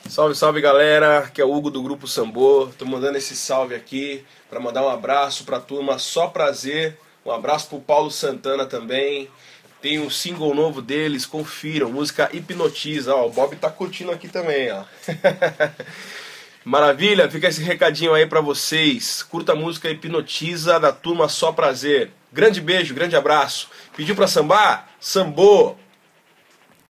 Salve, salve galera, aqui é o Hugo do Grupo Sambô. Tô mandando esse salve aqui para mandar um abraço pra turma Só Prazer. Um abraço pro Paulo Santana também. Tem um single novo deles, confiram, música Hipnotiza. Ó, o Bob tá curtindo aqui também, ó. Maravilha, fica esse recadinho aí pra vocês. Curta a música Hipnotiza da turma Só Prazer. Grande beijo, grande abraço. Pediu pra sambar? Sambô!